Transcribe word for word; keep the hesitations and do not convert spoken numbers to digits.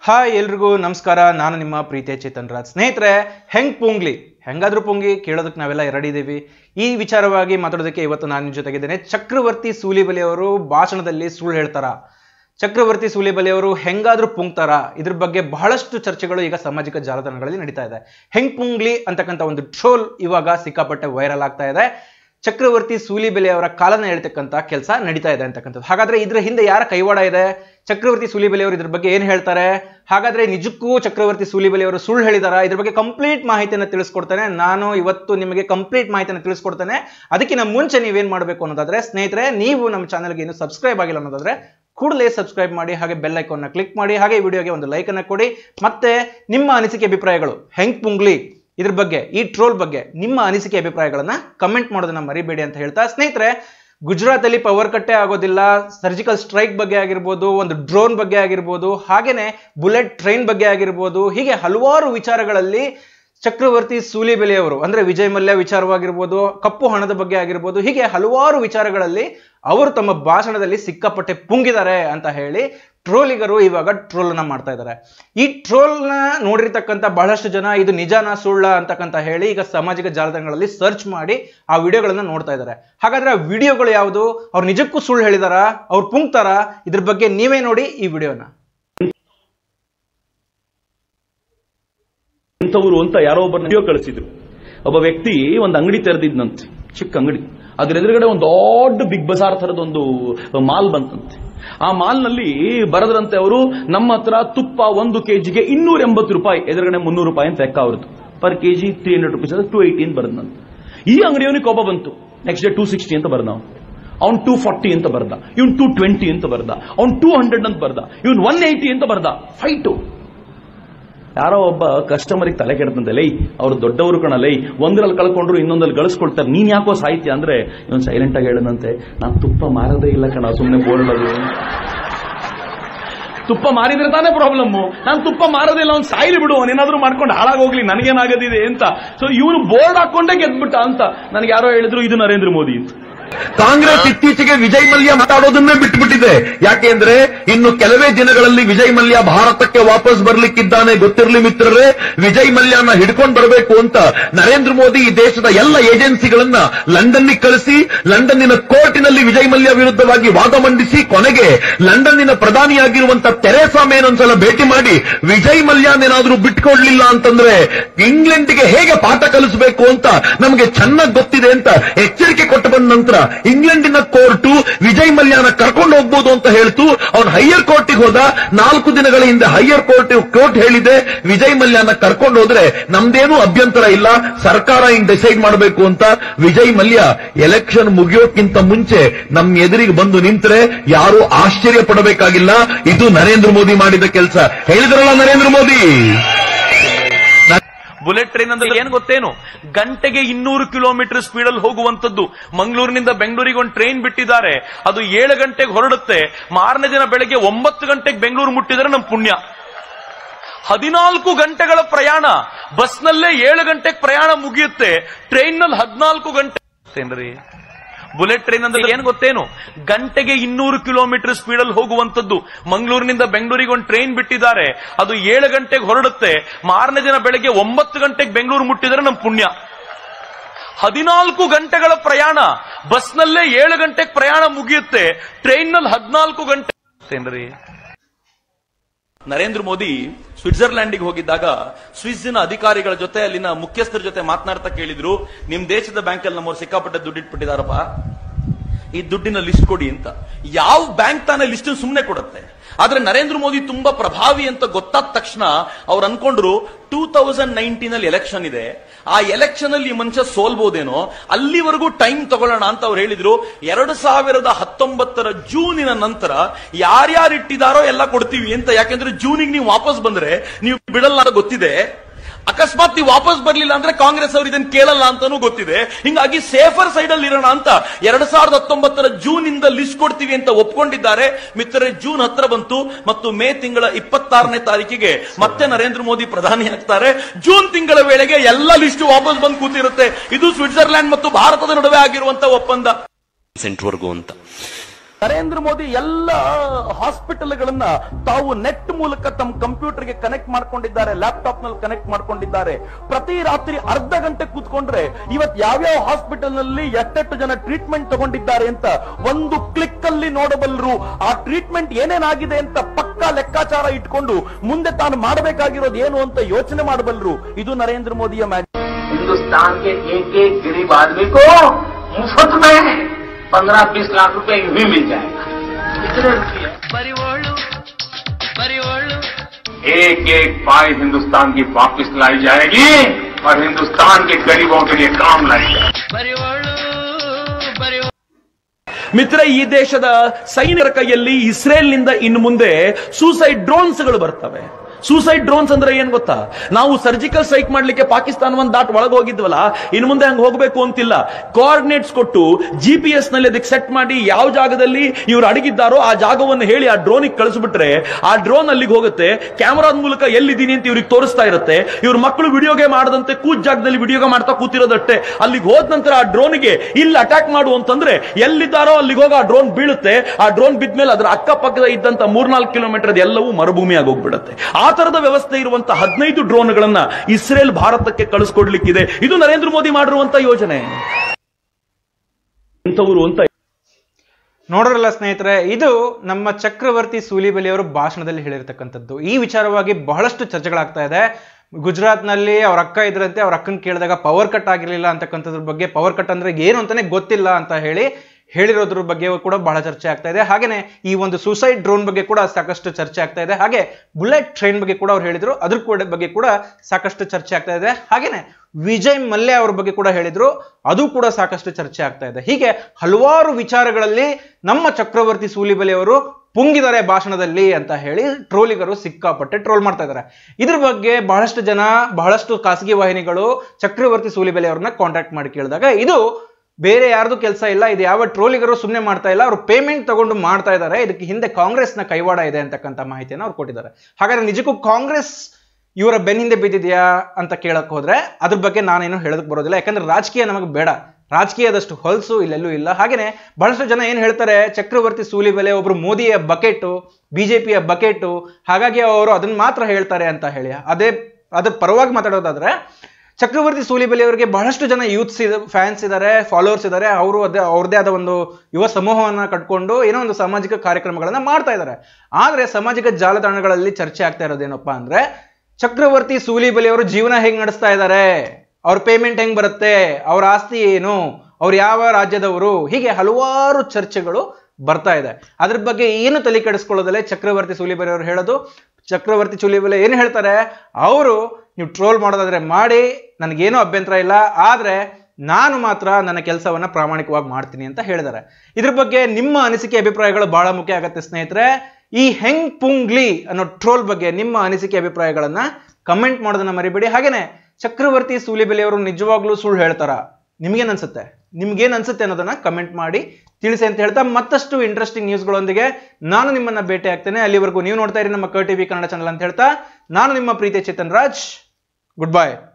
Hi ಎಲ್ರಿಗೂ ನಮಸ್ಕಾರ. ನಾನು ನಿಮ್ಮ ಪ್ರೀತಿಯ ಚೇತನ್ ರಾಜ್. ಸ್ನೇಹಿತರೆ, ಹೆಂಗ್ ಪುಂಗ್ಲಿ ಹೆಂಗಾದ್ರೂ ಪುಂಗಿ ಕೇಳೋದಕ್ಕೆ ನಾವೆಲ್ಲ ರೆಡಿ ಇದ್ದೀವಿ. ಈ ವಿಚಾರವಾಗಿ ಮಾತಾಡೋದಕ್ಕೆ ಇವತ್ತು ನಾನು ನಿಮ್ಮ ಜೊತೆಗಿದ್ದೇನೆ. ಚಕ್ರವರ್ತಿ ಸೂಲಿಬೆಲೆ ಅವರು ಭಾಷಣದಲ್ಲಿ ಸುಳ್ಳು ಹೇಳ್ತಾರ, ಚಕ್ರವರ್ತಿ ಸೂಲಿಬೆಲೆ ಅವರು ಹೆಂಗಾದ್ರೂ ಪುಂಗ್ತಾರ, ಇದ್ರ ಬಗ್ಗೆ ಬಹಳಷ್ಟು ಚರ್ಚೆಗಳು ಈಗ ಸಾಮಾಜಿಕ ಜಾಲತಾಣಗಳಲ್ಲಿ ನಡೀತಾ ಇದೆ. ಹೆಂಗ್ ಪುಂಗ್ಲಿ ಅಂತಕ್ಕಂಥ ಒಂದು ಟ್ರೋಲ್ ಇವಾಗ ಸಿಕ್ಕಾಪಟ್ಟೆ ವೈರಲ್ ಆಗ್ತಾ ಇದೆ. ಚಕ್ರವರ್ತಿ ಸೂಲಿಬೆಲೆ ಅವರ ಕಾಲನ ಹೇಳ್ತಕ್ಕಂಥ ಕೆಲಸ ನಡೀತಾ ಇದೆ ಅಂತಕ್ಕಂಥದ್ದು. ಹಾಗಾದ್ರೆ ಇದ್ರ ಹಿಂದೆ ಯಾರ ಕೈವಾಡ ಇದೆ? ಚಕ್ರವರ್ತಿ ಸೂಲಿಬೆಲೆ ಅವರು ಇದ್ರ ಬಗ್ಗೆ ಏನ್ ಹೇಳ್ತಾರೆ? ಹಾಗಾದ್ರೆ ನಿಜಕ್ಕೂ ಚಕ್ರವರ್ತಿ ಸೂಲಿಬೆಲೆ ಅವರು ಸುಳ್ಳು ಹೇಳಿದಾರ? ಇದ್ರ ಬಗ್ಗೆ ಕಂಪ್ಲೀಟ್ ಮಾಹಿತಿಯನ್ನು ತಿಳಿಸ್ಕೊಡ್ತೇನೆ ನಾನು ಇವತ್ತು. ನಿಮಗೆ ಕಂಪ್ಲೀಟ್ ಮಾಹಿತಿಯನ್ನು ತಿಳಿಸ್ಕೊಡ್ತೇನೆ. ಅದಕ್ಕಿಂತ ಮುಂಚೆ ನೀವೇನ್ ಮಾಡಬೇಕು ಅನ್ನೋದಾದ್ರೆ, ಸ್ನೇಹಿತರೆ, ನೀವು ನಮ್ಮ ಚಾನಲ್ಗೆ ಇನ್ನು ಸಬ್ಸ್ಕ್ರೈಬ್ ಆಗಿಲ್ಲ ಅನ್ನೋದಾದ್ರೆ ಕೂಡಲೇ ಸಬ್ಸ್ಕ್ರೈಬ್ ಮಾಡಿ, ಹಾಗೆ ಬೆಲ್ ಐಕಾನ್ ನ ಕ್ಲಿಕ್ ಮಾಡಿ, ಹಾಗೆ ವಿಡಿಯೋಗೆ ಒಂದು ಲೈಕ್ ಅನ್ನ ಕೊಡಿ. ಮತ್ತೆ ನಿಮ್ಮ ಅನಿಸಿಕೆ ಅಭಿಪ್ರಾಯಗಳು ಹೆಂಗ್ ಪುಂಗ್ಲಿ ಇದ್ರ ಬಗ್ಗೆ, ಈ ಟ್ರೋಲ್ ಬಗ್ಗೆ ನಿಮ್ಮ ಅನಿಸಿಕೆ ಅಭಿಪ್ರಾಯಗಳನ್ನ ಕಮೆಂಟ್ ಮಾಡೋದನ್ನ ಮರಿಬೇಡಿ ಅಂತ ಹೇಳ್ತಾ, ಸ್ನೇಹಿತರೆ, ಗುಜರಾತ್ ಅಲ್ಲಿ ಪವರ್ ಕಟ್ಟೆ ಆಗೋದಿಲ್ಲ, ಸರ್ಜಿಕಲ್ ಸ್ಟ್ರೈಕ್ ಬಗ್ಗೆ ಆಗಿರ್ಬೋದು, ಒಂದು ಡ್ರೋನ್ ಬಗ್ಗೆ ಆಗಿರ್ಬೋದು, ಹಾಗೇನೆ ಬುಲೆಟ್ ಟ್ರೈನ್ ಬಗ್ಗೆ ಆಗಿರ್ಬೋದು, ಹೀಗೆ ಹಲವಾರು ವಿಚಾರಗಳಲ್ಲಿ ಚಕ್ರವರ್ತಿ ಸೂಲಿಬೆಲೆ ಅವರು ಅಂದ್ರೆ ವಿಜಯ್ ಮಲ್ಯ ವಿಚಾರವಾಗಿರ್ಬೋದು, ಕಪ್ಪು ಹಣದ ಬಗ್ಗೆ ಆಗಿರ್ಬೋದು, ಹೀಗೆ ಹಲವಾರು ವಿಚಾರಗಳಲ್ಲಿ ಅವರು ತಮ್ಮ ಭಾಷಣದಲ್ಲಿ ಸಿಕ್ಕಾಪಟ್ಟೆ ಪುಂಗಿದ್ದಾರೆ ಅಂತ ಹೇಳಿ ಟ್ರೋಲಿಗರು ಇವಾಗ ಟ್ರೋಲ್ ನ ಮಾಡ್ತಾ ಇದ್ದಾರೆ. ಈ ಟ್ರೋಲ್ ನ ನೋಡಿರ್ತಕ್ಕಂಥ ಬಹಳಷ್ಟು ಜನ ಇದು ನಿಜಾನ ಸುಳ್ಳ ಅಂತಕ್ಕಂತ ಹೇಳಿ ಈಗ ಸಾಮಾಜಿಕ ಜಾಲತಾಣಗಳಲ್ಲಿ ಸರ್ಚ್ ಮಾಡಿ ಆ ವಿಡಿಯೋಗಳನ್ನ ನೋಡ್ತಾ ಇದ್ದಾರೆ. ಹಾಗಾದ್ರೆ ಆ ವಿಡಿಯೋಗಳು ಯಾವುದು? ಅವ್ರು ನಿಜಕ್ಕೂ ಸುಳ್ಳು ಹೇಳಿದಾರ, ಅವ್ರು ಪುಂಗ್ತಾರ? ಇದ್ರ ಬಗ್ಗೆ ನೀವೇ ನೋಡಿ ಈ ವಿಡಿಯೋನ. ಇಂಥವ್ರು ಅಂತ ಯಾರೋ ಒಬ್ಬ ವಿಡಿಯೋ ಕಳಿಸಿದ್ರು. ಒಬ್ಬ ವ್ಯಕ್ತಿ ಒಂದು ಅಂಗಡಿ ತೆರೆದಿದ್ನಂತೆ, ಚಿಕ್ಕ ಅಂಗಡಿ. ಅದ್ರ ಎದುರುಗಡೆ ಒಂದು ದೊಡ್ಡ ಬಿಗ್ ಬಜಾರ್ ತರದ ಒಂದು ಮಾಲ್ ಬಂತಂತೆ. ಆ ಮಾಲ್ ನಲ್ಲಿ ಬರದ್ರಂತೆ ಅವರು, ನಮ್ಮ ಹತ್ರ ತುಪ್ಪ ಒಂದು ಕೆಜಿಗೆ ಇನ್ನೂರ ಎಂಬತ್ತು ರೂಪಾಯಿ, ಎದುರುಗಡೆ ಮುನ್ನೂರು ರೂಪಾಯಿ ಅಂತ ಲೆಕ್ಕ ಅವ್ರದ್ದು. Per KG three hundred rupees two eighty ಅಂತ ಬರದ್ನಂತೆ. ಈ ಅಂಗಡಿಯವನಿಗೆ ಕೋಪ ಬಂತು. ನೆಕ್ಸ್ಟ್ ಡೇ ಟೂ ಸಿಕ್ಸ್ಟಿ ಅಂತ ಬರ್ದ, ಅವ್ನು ಟೂ ಫಾರ್ಟಿ ಅಂತ ಬರ್ದ, ಇವ್ನು ಟೂ ಟ್ವೆಂಟಿ ಅಂತ ಬರ್ದ, ಅವ್ನು ಟೂ ಹಂಡ್ರೆಡ್ ಅಂತ ಬರ್ದ, ಇವ್ನು ಒನ್ ಏಯ್ಟಿ ಅಂತ ಬರ್ದ. ಫೈಟು. ಯಾರೋ ಒಬ್ಬ ಕಸ್ಟಮರಿಗೆ ತಲೆ ಕೆಡ್ತಂತೆ, ಲೈ ಅವ್ರು ದೊಡ್ಡವರು ಕಣ, ಲೈ ಒಂದ್ರಲ್ಲಿ ಕಳ್ಕೊಂಡ್ರು ಇನ್ನೊಂದಲ್ಲಿ ಗಳಿಸ್ಕೊಳ್ತಾರೆ, ನೀನ್ ಯಾಕೋ ಸಾಹಿತ್ಯ ಅಂದ್ರೆ ಇವನ್ ಸೈಲೆಂಟ್ ಆಗಿ ಹೇಳದಂತೆ, ನಾನು ತುಪ್ಪ ಮಾರದೇ ಇಲ್ಲ ಕಣ, ಸುಮ್ಮನೆ ಬೋರ್ಡದು. ತುಪ್ಪ ಮಾರಿದ್ರೆ ತಾನೇ ಪ್ರಾಬ್ಲಮ್, ನಾನು ತುಪ್ಪ ಮಾರೋದಿಲ್ಲ, ಅವ್ನು ಸಾಯಿಲಿ ಬಿಡು, ಅವನೇನಾದ್ರೂ ಮಾಡ್ಕೊಂಡು ಹಾಳಾಗೋಗ್ಲಿ, ನನಗೇನಾಗದಿದೆ ಅಂತ. ಸೊ ಇವನು ಬೋರ್ಡ್ ಹಾಕೊಂಡೇ ಗೆದ್ಬಿಟ್ಟ ಅಂತ ನನಗೆ ಯಾರೋ ಹೇಳಿದ್ರು, ಇದು ನರೇಂದ್ರ ಮೋದಿ ಅಂತ. ಕಾಂಗ್ರೆಸ್ ಇತ್ತೀಚೆಗೆ ವಿಜಯ್ ಮಲ್ಯ ಮಾತಾಡೋದನ್ನೇ ಬಿಟ್ಟುಬಿಟ್ಟಿದೆ. ಯಾಕೆಂದ್ರೆ ಇನ್ನು ಕೆಲವೇ ದಿನಗಳಲ್ಲಿ ವಿಜಯ್ ಮಲ್ಯ ಭಾರತಕ್ಕೆ ವಾಪಸ್ ಬರ್ಲಿಕ್ಕಿದ್ದಾನೆ. ಗೊತ್ತಿರಲಿ ಮಿತ್ರರೇ, ವಿಜಯ್ ಮಲ್ಯನ ಹಿಡ್ಕೊಂಡು ಬರಬೇಕು ಅಂತ ನರೇಂದ್ರ ಮೋದಿ ಈ ದೇಶದ ಎಲ್ಲ ಏಜೆನ್ಸಿಗಳನ್ನ ಲಂಡನ್ಗೆ ಕಳಿಸಿ, ಲಂಡನ್ನಿನ ಕೋರ್ಟಿನಲ್ಲಿ ವಿಜಯ್ ಮಲ್ಯ ವಿರುದ್ಧವಾಗಿ ವಾದ ಮಂಡಿಸಿ, ಕೊನೆಗೆ ಲಂಡನ್ನಿನ ಪ್ರಧಾನಿಯಾಗಿರುವಂತ ತೆರೇಸಾ ಮೇನ್ ಒಂದ್ಸಲ ಭೇಟಿ ಮಾಡಿ ವಿಜಯ್ ಮಲ್ಯನೇನಾದ್ರೂ ಬಿಟ್ಕೊಡ್ಲಿಲ್ಲ ಅಂತಂದ್ರೆ ಇಂಗ್ಲೆಂಡ್ಗೆ ಹೇಗೆ ಪಾಠ ಕಲಿಸಬೇಕು ಅಂತ ನಮಗೆ ಚೆನ್ನಾಗಿ ಗೊತ್ತಿದೆ ಅಂತ ಎಚ್ಚರಿಕೆ ಕೊಟ್ಟು ಬಂದ ನಂತರ ಇಂಗ್ಲೆಂಡಿನ ಕೋರ್ಟು ವಿಜಯ್ ಮಲ್ಯನ ಕರ್ಕೊಂಡು ಹೋಗ್ಬೋದು ಅಂತ ಹೇಳ್ತು. ಅವನು ಹೈಯರ್ ಕೋರ್ಟಿಗೆ ಹೋದ. ನಾಲ್ಕು ದಿನಗಳ ಹಿಂದೆ ಹೈಯರ್ ಕೋರ್ಟ್ ಕೋರ್ಟ್ ಹೇಳಿದೆ, ವಿಜಯ್ ಮಲ್ಯನ ಕರ್ಕೊಂಡು ಹೋದ್ರೆ ನಮ್ದೇನೂ ಅಭ್ಯಂತರ ಇಲ್ಲ, ಸರ್ಕಾರ ಹಿಂಗ್ ಡಿಸೈಡ್ ಮಾಡಬೇಕು ಅಂತ. ವಿಜಯ್ ಮಲ್ಯ ಎಲೆಕ್ಷನ್ ಮುಗಿಯೋಕ್ಕಿಂತ ಮುಂಚೆ ನಮ್ಮ ಎದುರಿಗೆ ಬಂದು ನಿಂತರೆ ಯಾರು ಆಶ್ಚರ್ಯ ಪಡಬೇಕಾಗಿಲ್ಲ. ಇದು ನರೇಂದ್ರ ಮೋದಿ ಮಾಡಿದ ಕೆಲಸ. ಹೇಳಿದ್ರಲ್ಲ ನರೇಂದ್ರ ಮೋದಿ. ಬುಲೆಟ್ ಟ್ರೈನ್ ಅಂದ್ರೆ ಏನ್ ಗೊತ್ತೇನು? ಗಂಟೆಗೆ ಇನ್ನೂರು ಕಿಲೋಮೀಟರ್ ಸ್ಪೀಡ್ ಅಲ್ಲಿ ಹೋಗುವಂತದ್ದು. ಮಂಗಳೂರಿನಿಂದ ಬೆಂಗಳೂರಿಗೆ ಒಂದು ಟ್ರೈನ್ ಬಿಟ್ಟಿದ್ದಾರೆ, ಅದು ಏಳು ಗಂಟೆಗೆ ಹೊರಡುತ್ತೆ. ಮಾರನೇ ದಿನ ಬೆಳಗ್ಗೆ ಒಂಬತ್ತು ಗಂಟೆಗೆ ಬೆಂಗಳೂರು ಮುಟ್ಟಿದ್ರೆ ನಮ್ ಪುಣ್ಯ. ಹದಿನಾಲ್ಕು ಗಂಟೆಗಳ ಪ್ರಯಾಣ. ಬಸ್ನಲ್ಲೇ ಏಳು ಗಂಟೆಗೆ ಪ್ರಯಾಣ ಮುಗಿಯುತ್ತೆ, ಟ್ರೈನ್ ನಲ್ಲಿ ಹದಿನಾಲ್ಕು ಗಂಟೆ. ಬುಲೆಟ್ ಟ್ರೈನ್ ಅಂದ್ರೆ ಏನ್ ಗೊತ್ತೇನು? ಗಂಟೆಗೆ ಇನ್ನೂರು ಕಿಲೋಮೀಟರ್ ಸ್ಪೀಡ್ ಅಲ್ಲಿ ಹೋಗುವಂತದ್ದು. ಮಂಗಳೂರಿನಿಂದ ಬೆಂಗಳೂರಿಗೆ ಒಂದು ಟ್ರೈನ್ ಬಿಟ್ಟಿದ್ದಾರೆ, ಅದು ಏಳು ಗಂಟೆಗೆ ಹೊರಡುತ್ತೆ. ಮಾರನೇ ದಿನ ಬೆಳಗ್ಗೆ ಒಂಬತ್ತು ಗಂಟೆಗೆ ಬೆಂಗಳೂರು ಮುಟ್ಟಿದ್ರೆ ನಮ್ ಪುಣ್ಯ. ಹದಿನಾಲ್ಕು ಗಂಟೆಗಳ ಪ್ರಯಾಣ. ಬಸ್ನಲ್ಲೇ ಏಳು ಗಂಟೆಗೆ ಪ್ರಯಾಣ ಮುಗಿಯುತ್ತೆ, ಟ್ರೈನ್ ನಲ್ಲಿ ಹದಿನಾಲ್ಕು ಗಂಟೆ. ನರೇಂದ್ರ ಮೋದಿ ಸ್ವಿಟ್ಜರ್ಲ್ಯಾಂಡಿಗೆ ಹೋಗಿದ್ದಾಗ ಸ್ವಿಸ್ನ ಅಧಿಕಾರಿಗಳ ಜೊತೆ, ಅಲ್ಲಿನ ಮುಖ್ಯಸ್ಥರ ಜೊತೆ ಮಾತನಾಡ್ತಾ ಕೇಳಿದ್ರು, ನಿಮ್ ದೇಶದ ಬ್ಯಾಂಕಲ್ಲಿ ನಮ್ಮವ್ರು ಸಿಕ್ಕಾಪಟ್ಟೆ ದುಡ್ಡಿಟ್ಬಿಟ್ಟಿದಾರಪ್ಪ, ಈ ದುಡ್ಡಿನ ಲಿಸ್ಟ್ ಕೊಡಿ ಅಂತ. ಯಾವ ಬ್ಯಾಂಕ್ ತಾನೇ ಲಿಸ್ಟ್ ಸುಮ್ಮನೆ ಕೊಡುತ್ತೆ? ಆದ್ರೆ ನರೇಂದ್ರ ಮೋದಿ ತುಂಬಾ ಪ್ರಭಾವಿ ಅಂತ ಗೊತ್ತಾದ ತಕ್ಷಣ ಅವ್ರು ಅನ್ಕೊಂಡ್ರು, ಟೂ ತೌಸಂಡ್ ನೈನ್ಟೀನ್ ಅಲ್ಲಿ ಎಲೆಕ್ಷನ್ ಇದೆ, ಆ ಎಲೆಕ್ಷನ್ ಅಲ್ಲಿ ಈ ಮನುಷ್ಯ ಸೋಲ್ಬಹುದೇನೋ, ಅಲ್ಲಿವರೆಗೂ ಟೈಮ್ ತಗೊಳ್ಳೋಣ ಅಂತ ಅವ್ರು ಹೇಳಿದ್ರು. ಎರಡು ಸಾವಿರದ ಹತ್ತೊಂಬತ್ತರ ಜೂನಿನ ನಂತರ ಯಾರ್ಯಾರು ಇಟ್ಟಿದಾರೋ ಎಲ್ಲ ಕೊಡ್ತೀವಿ ಅಂತ. ಯಾಕೆಂದ್ರೆ ಜೂನಿಗೆ ನೀವು ವಾಪಸ್ ಬಂದ್ರೆ ನೀವು ಬಿಡಲ್ಲ ಅಂತ ಗೊತ್ತಿದೆ. ಅಕಸ್ಮಾತ್ ನೀವು ವಾಪಸ್ ಬರ್ಲಿಲ್ಲ ಅಂದ್ರೆ ಕಾಂಗ್ರೆಸ್ ಅವರು ಇದನ್ನು ಕೇಳಲ್ಲ ಅಂತಾನೂ ಗೊತ್ತಿದೆ. ಹಿಂಗಾಗಿ ಸೇಫರ್ ಸೈಡ್ ಅಲ್ಲಿ ಇರೋಣ ಅಂತ ಎರಡ್ ಸಾವಿರದ ಹತ್ತೊಂಬತ್ತರ ಜೂನ್ ಇಂದ ಲಿಸ್ಟ್ ಕೊಡ್ತೀವಿ ಅಂತ ಒಪ್ಕೊಂಡಿದ್ದಾರೆ. ಮಿತ್ರರೇ, ಜೂನ್ ಹತ್ರ ಬಂತು ಮತ್ತು ಮೇ ತಿಂಗಳ ಇಪ್ಪತ್ತಾರನೇ ತಾರೀಕಿಗೆ ಮತ್ತೆ ನರೇಂದ್ರ ಮೋದಿ ಪ್ರಧಾನಿ ಆಗ್ತಾರೆ. ಜೂನ್ ತಿಂಗಳ ವೇಳೆಗೆ ಎಲ್ಲ ಲಿಸ್ಟ್ ವಾಪಸ್ ಬಂದು ಕೂತಿರುತ್ತೆ. ಇದು ಸ್ವಿಟ್ಜರ್ಲ್ಯಾಂಡ್ ಮತ್ತು ಭಾರತದ ನಡುವೆ ಆಗಿರುವಂತಹ ಒಪ್ಪಂದ. ಸೆಂಟ್ವರ್ಗೂ ಅಂತ ನರೇಂದ್ರ ಮೋದಿ ಎಲ್ಲ ಹಾಸ್ಪಿಟಲ್ಗಳನ್ನ ತಾವು ನೆಟ್ ಮೂಲಕ ತಮ್ಮ ಕಂಪ್ಯೂಟರ್ಗೆ ಕನೆಕ್ಟ್ ಮಾಡ್ಕೊಂಡಿದ್ದಾರೆ, ಲ್ಯಾಪ್ಟಾಪ್ ನಲ್ಲಿ ಕನೆಕ್ಟ್ ಮಾಡ್ಕೊಂಡಿದ್ದಾರೆ. ಪ್ರತಿ ರಾತ್ರಿ ಅರ್ಧ ಗಂಟೆ ಕೂತ್ಕೊಂಡ್ರೆ ಇವತ್ ಯಾವ್ಯಾವ ಹಾಸ್ಪಿಟಲ್ ನಲ್ಲಿ ಎಷ್ಟೆಷ್ಟು ಜನ ಟ್ರೀಟ್ಮೆಂಟ್ ತಗೊಂಡಿದ್ದಾರೆ ಅಂತ ಒಂದು ಕ್ಲಿಕ್ ಅಲ್ಲಿ ನೋಡಬಲ್ಲರು. ಆ ಟ್ರೀಟ್ಮೆಂಟ್ ಏನೇನಾಗಿದೆ ಅಂತ ಪಕ್ಕಾ ಲೆಕ್ಕಾಚಾರ ಇಟ್ಕೊಂಡು ಮುಂದೆ ತಾನು ಮಾಡಬೇಕಾಗಿರೋದು ಏನು ಅಂತ ಯೋಚನೆ ಮಾಡಬಲ್ಲರು. ಇದು ನರೇಂದ್ರ ಮೋದಿಯ ಮ್ಯಾಜಿಕ್. हिंदुस्तान के एक एक गरीब आदमी को मुफ्त में पंद्रह बीस लाख रुपए यूं ही मिल जाएगा. कितने रुपये? एक एक पाई हिंदुस्तान की वापिस लाई जाएगी और हिंदुस्तान के गरीबों के लिए काम लाई जाएगी. ಮಿತ್ರ, ಈ ದೇಶದ ಸೈನಿಕರ ಕೈಯಲ್ಲಿ ಇಸ್ರೇಲ್ನಿಂದ ಇನ್ನು ಮುಂದೆ ಸೂಸೈಡ್ ಡ್ರೋನ್ಸ್ಗಳು ಬರ್ತವೆ. ಸೂಸೈಡ್ ಡ್ರೋನ್ಸ್ ಅಂದ್ರೆ ಏನ್ ಗೊತ್ತಾ? ನಾವು ಸರ್ಜಿಕಲ್ ಸ್ಟ್ರೈಕ್ ಮಾಡ್ಲಿಕ್ಕೆ ಪಾಕಿಸ್ತಾನವನ್ನು ದಾಟ್ ಒಳಗೆ ಹೋಗಿದ್ವಲ್ಲ, ಇನ್ನು ಮುಂದೆ ಹಂಗೆ ಹೋಗಬೇಕು ಅಂತಿಲ್ಲ. ಕೋಆರ್ಡಿನೇಟ್ಸ್ ಕೊಟ್ಟು ಜಿ ಪಿ ಎಸ್ ನಲ್ಲಿ ಅದಕ್ಕೆ ಸೆಟ್ ಮಾಡಿ ಯಾವ ಜಾಗದಲ್ಲಿ ಇವ್ರು ಅಡಗಿದ್ದಾರೋ ಆ ಜಾಗವನ್ನು ಹೇಳಿ ಆ ಡ್ರೋನಿಗೆ ಕಳಿಸ್ಬಿಟ್ರೆ ಆ ಡ್ರೋನ್ ಅಲ್ಲಿಗೆ ಹೋಗುತ್ತೆ. ಕ್ಯಾಮರಾದ ಮೂಲಕ ಎಲ್ಲಿದ್ದೀನಿ ಅಂತ ಇವ್ರಿಗೆ ತೋರಿಸ್ತಾ ಇರುತ್ತೆ. ಇವ್ರ ಮಕ್ಕಳು ವಿಡಿಯೋಗೆ ಮಾಡದಂತೆ ಕೂತ್ ಜಾಗದಲ್ಲಿ ವಿಡಿಯೋಗೆ ಮಾಡ್ತಾ ಕೂತಿರೋದಷ್ಟೇ. ಅಲ್ಲಿಗೆ ಹೋದ ನಂತರ ಆ ಡ್ರೋನ್ಗೆ ಇಲ್ಲಿ ಅಟ್ಯಾಕ್ ಮಾಡು ಅಂತಂದ್ರೆ ಎಲ್ಲಿದ್ದಾರೋ ಅಲ್ಲಿಗೆ ಹೋಗಿ ಆ ಡ್ರೋನ್ ಬೀಳುತ್ತೆ. ಆ ಡ್ರೋನ್ ಬಿದ್ಮೇಲೆ ಅದರ ಅಕ್ಕಪಕ್ಕದ ಇದ್ದಂತ ಮೂರ್ನಾಲ್ಕು ಕಿಲೋಮೀಟರ್ ಎಲ್ಲವೂ ಮರುಭೂಮಿಯಾಗಿ ಹೋಗ್ಬಿಡುತ್ತೆ. ಆ ತರದ ವ್ಯವಸ್ಥೆ ಇರುವಂತಹ ಹದಿನೈದು ಡ್ರೋನ್ಗಳನ್ನ ಇಸ್ರೇಲ್ ಭಾರತಕ್ಕೆ ಕಳಿಸ್ಕೊಡ್ಲಿಕ್ಕಿದೆ. ಇದು ನರೇಂದ್ರ ಮೋದಿ ಮಾಡಿರುವಂತಹ ಯೋಜನೆ. ಇಂಥವರು ಅಂತ ನೋಡ್ರಲ್ಲ ಸ್ನೇಹಿತರೆ, ಇದು ನಮ್ಮ ಚಕ್ರವರ್ತಿ ಸೂಲಿಬೆಲೆ ಅವರು ಭಾಷಣದಲ್ಲಿ ಹೇಳಿರ್ತಕ್ಕಂಥದ್ದು. ಈ ವಿಚಾರವಾಗಿ ಬಹಳಷ್ಟು ಚರ್ಚೆಗಳಾಗ್ತಾ ಇದೆ. ಗುಜರಾತ್ನಲ್ಲಿ ಅವ್ರ ಅಕ್ಕ ಇದ್ರಂತೆ, ಅವ್ರ ಅಕ್ಕನ ಕೇಳಿದಾಗ ಪವರ್ ಕಟ್ ಆಗಿರ್ಲಿಲ್ಲ ಅಂತಕ್ಕಂಥದ್ರ ಬಗ್ಗೆ, ಪವರ್ ಕಟ್ ಅಂದ್ರೆ ಏನು ಅಂತಾನೆ ಗೊತ್ತಿಲ್ಲ ಅಂತ ಹೇಳಿ ಹೇಳಿರೋದ್ರ ಬಗ್ಗೆ ಕೂಡ ಬಹಳ ಚರ್ಚೆ ಆಗ್ತಾ ಇದೆ. ಹಾಗೇನೆ ಈ ಒಂದು ಸೂಸೈಡ್ ಡ್ರೋನ್ ಬಗ್ಗೆ ಕೂಡ ಸಾಕಷ್ಟು ಚರ್ಚೆ ಆಗ್ತಾ ಇದೆ. ಹಾಗೆ ಬುಲೆಟ್ ಟ್ರೈನ್ ಬಗ್ಗೆ ಕೂಡ ಅವ್ರು ಹೇಳಿದ್ರು, ಅದ್ರ ಕೂಡ ಬಗ್ಗೆ ಕೂಡ ಸಾಕಷ್ಟು ಚರ್ಚೆ ಆಗ್ತಾ ಇದೆ. ಹಾಗೇನೆ ವಿಜಯ್ ಮಲ್ಯ ಅವ್ರ ಬಗ್ಗೆ ಕೂಡ ಹೇಳಿದ್ರು, ಅದು ಕೂಡ ಸಾಕಷ್ಟು ಚರ್ಚೆ ಆಗ್ತಾ ಇದೆ. ಹೀಗೆ ಹಲವಾರು ವಿಚಾರಗಳಲ್ಲಿ ನಮ್ಮ ಚಕ್ರವರ್ತಿ ಸೂಲಿಬೆಲೆ ಅವರು ಪುಂಗಿದ್ದಾರೆ ಭಾಷಣದಲ್ಲಿ ಅಂತ ಹೇಳಿ ಟ್ರೋಲಿಗರು ಸಿಕ್ಕಾಪಟ್ಟೆ ಟ್ರೋಲ್ ಮಾಡ್ತಾ ಇದ್ದಾರೆ. ಇದ್ರ ಬಗ್ಗೆ ಬಹಳಷ್ಟು ಜನ, ಬಹಳಷ್ಟು ಖಾಸಗಿ ವಾಹಿನಿಗಳು ಚಕ್ರವರ್ತಿ ಸೂಲಿಬೆಲೆ ಅವ್ರನ್ನ ಕಾಂಟ್ಯಾಕ್ಟ್ ಮಾಡಿ ಕೇಳಿದಾಗ, ಇದು ಬೇರೆ ಯಾರ್ದು ಕೆಲಸ ಇಲ್ಲ, ಇದು ಯಾವ ಟ್ರೋಲಿಗರು ಸುಮ್ಮನೆ ಮಾಡ್ತಾ ಇಲ್ಲ, ಅವರು ಪೇಮೆಂಟ್ ತಗೊಂಡು ಮಾಡ್ತಾ ಇದ್ದಾರೆ, ಇದಕ್ಕೆ ಹಿಂದೆ ಕಾಂಗ್ರೆಸ್ನ ಕೈವಾಡ ಇದೆ ಅಂತಕ್ಕಂಥ ಮಾಹಿತಿಯನ್ನು ಅವ್ರು ಕೊಟ್ಟಿದ್ದಾರೆ. ಹಾಗಾದ್ರೆ ನಿಜಕ್ಕೂ ಕಾಂಗ್ರೆಸ್ ಇವರ ಬೆನ್ನಿಂದೆ ಬಿದ್ದಿದೆಯಾ ಅಂತ ಕೇಳಕ್ ಹೋದ್ರೆ ಅದ್ರ ಬಗ್ಗೆ ನಾನೇನು ಹೇಳೋದಕ್ಕೆ ಬರೋದಿಲ್ಲ. ಯಾಕಂದ್ರೆ ರಾಜಕೀಯ ನಮಗೆ ಬೇಡ, ರಾಜಕೀಯದಷ್ಟು ಹೊಲಸು ಇಲ್ಲೆಲ್ಲೂ ಇಲ್ಲ. ಹಾಗೇನೆ ಬಹಳಷ್ಟು ಜನ ಏನ್ ಹೇಳ್ತಾರೆ, ಚಕ್ರವರ್ತಿ ಸೂಲಿಬೆಲೆ ಒಬ್ರು ಮೋದಿಯ ಬಕೆಟು, ಬಿಜೆಪಿಯ ಬಕೆಟು, ಹಾಗಾಗಿ ಅವರು ಅದನ್ನ ಮಾತ್ರ ಹೇಳ್ತಾರೆ ಅಂತ ಹೇಳಿ. ಅದೇ ಅದ್ರ ಪರವಾಗಿ ಮಾತಾಡೋದಾದ್ರೆ, ಚಕ್ರವರ್ತಿ ಸೂಲಿಬೆಲೆ ಅವರಿಗೆ ಬಹಳಷ್ಟು ಜನ ಯೂತ್ಸ್ ಫ್ಯಾನ್ಸ್ ಇದ್ದಾರೆ, ಫಾಲೋವರ್ಸ್ ಇದ್ದಾರೆ. ಅವರು ಅದೇ ಅವ್ರದೇ ಆದ ಒಂದು ಯುವ ಸಮೂಹವನ್ನ ಕಟ್ಕೊಂಡು ಏನೋ ಒಂದು ಸಾಮಾಜಿಕ ಕಾರ್ಯಕ್ರಮಗಳನ್ನ ಮಾಡ್ತಾ ಇದ್ದಾರೆ. ಆದ್ರೆ ಸಾಮಾಜಿಕ ಜಾಲತಾಣಗಳಲ್ಲಿ ಚರ್ಚೆ ಆಗ್ತಾ ಇರೋದೇನಪ್ಪಾ ಅಂದ್ರೆ, ಚಕ್ರವರ್ತಿ ಸೂಲಿಬೆಲೆ ಅವರು ಜೀವನ ಹೆಂಗ್ ನಡೆಸ್ತಾ ಇದ್ದಾರೆ, ಅವ್ರ ಪೇಮೆಂಟ್ ಹೆಂಗ್ ಬರುತ್ತೆ, ಅವ್ರ ಆಸ್ತಿ ಏನು, ಅವ್ರು ಯಾವ ರಾಜ್ಯದವರು, ಹೀಗೆ ಹಲವಾರು ಚರ್ಚೆಗಳು ಬರ್ತಾ ಇದೆ. ಅದ್ರ ಬಗ್ಗೆ ಏನು ತಲೆ ಕೆಡಿಸ್ಕೊಳ್ಳೋದಲ್ಲೇ ಚಕ್ರವರ್ತಿ ಸೂಲಿಬೆಲೆ ಅವರು ಹೇಳೋದು, ಚಕ್ರವರ್ತಿ ಸೂಲಿಬೆಲೆ ಏನು ಹೇಳ್ತಾರೆ, ಅವರು ನೀವು ಟ್ರೋಲ್ ಮಾಡೋದಾದ್ರೆ ಮಾಡಿ, ನನಗೇನೂ ಅಭ್ಯಂತರ ಇಲ್ಲ, ಆದ್ರೆ ನಾನು ಮಾತ್ರ ನನ್ನ ಕೆಲಸವನ್ನ ಪ್ರಾಮಾಣಿಕವಾಗಿ ಮಾಡ್ತೀನಿ ಅಂತ ಹೇಳಿದ್ದಾರೆ. ಇದ್ರ ಬಗ್ಗೆ ನಿಮ್ಮ ಅನಿಸಿಕೆ ಅಭಿಪ್ರಾಯಗಳು ಬಹಳ ಮುಖ್ಯ ಆಗತ್ತೆ ಸ್ನೇಹಿತರೆ. ಈ ಹೆಂಗ್ ಪುಂಗ್ಲಿ ಅನ್ನೋ ಟ್ರೋಲ್ ಬಗ್ಗೆ ನಿಮ್ಮ ಅನಿಸಿಕೆ ಅಭಿಪ್ರಾಯಗಳನ್ನ ಕಮೆಂಟ್ ಮಾಡೋದನ್ನ ಮರಿಬೇಡಿ. ಹಾಗೇನೆ ಚಕ್ರವರ್ತಿ ಸೂಲಿಬೆಲೆ ಅವರು ನಿಜವಾಗ್ಲೂ ಸುಳ್ಳು ಹೇಳ್ತಾರ, ನಿಮ್ಗೇನ್ ಅನ್ಸುತ್ತೆ, ನಿಮ್ಗೇನ್ ಅನ್ಸುತ್ತೆ ಅನ್ನೋದನ್ನ ಕಮೆಂಟ್ ಮಾಡಿ ತಿಳಿಸಿ ಅಂತ ಹೇಳ್ತಾ, ಮತ್ತಷ್ಟು ಇಂಟ್ರೆಸ್ಟಿಂಗ್ ನ್ಯೂಸ್ಗಳೊಂದಿಗೆ ನಾನು ನಿಮ್ಮನ್ನ ಭೇಟಿ ಆಗ್ತೇನೆ. ಅಲ್ಲಿವರೆಗೂ ನೀವು ನೋಡ್ತಾ ಇರಿ ನಮ್ಮ ಕ ಟಿವಿ ಕನ್ನಡ ಚಾನಲ್ ಅಂತ ಹೇಳ್ತಾ, ನಾನು ನಿಮ್ಮ ಪ್ರೀತಿಯ ಚೇತನ್ ರಾಜ್. Good bye.